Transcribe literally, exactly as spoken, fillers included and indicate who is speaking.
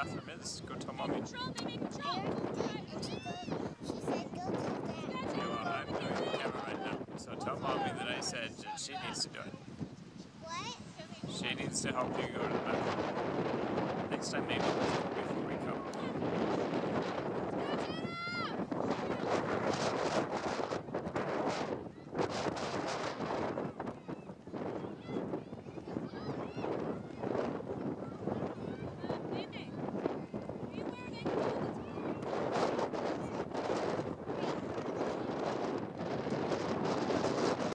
Speaker 1: bathroom is. Go tell mommy.
Speaker 2: Control, baby, control!
Speaker 3: And she, go, she said, go tell Dad.
Speaker 1: Okay, well, I'm doing the camera right now. So tell mommy that I said that she needs to do it.
Speaker 3: What?
Speaker 1: She needs to help you go to the bathroom. Next time maybe we'll